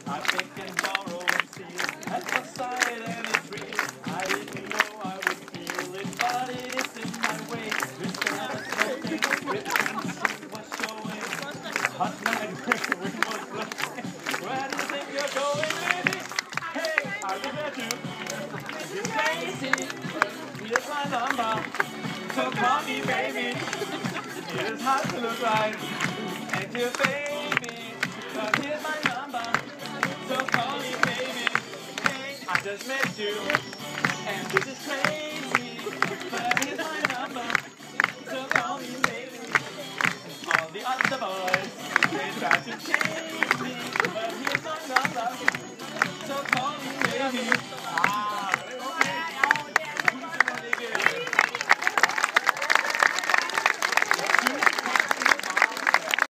I think and borrow and steal at the side and it's real. I didn't know I would feel it, but it is in my way. Instead of smoking, ripping, sun was showing. Hot night, wind was blowing. Where do you think you're going, baby? Hey, I'll be there too. You're crazy. Here's my number. So call me, baby. It is hard to look right. And your baby. But here's my number. So call me, baby. Hey, I just met you. And this is crazy. But here's my number. So call me, baby. All the other boys, they try to change me. But here's my number. So call me, baby.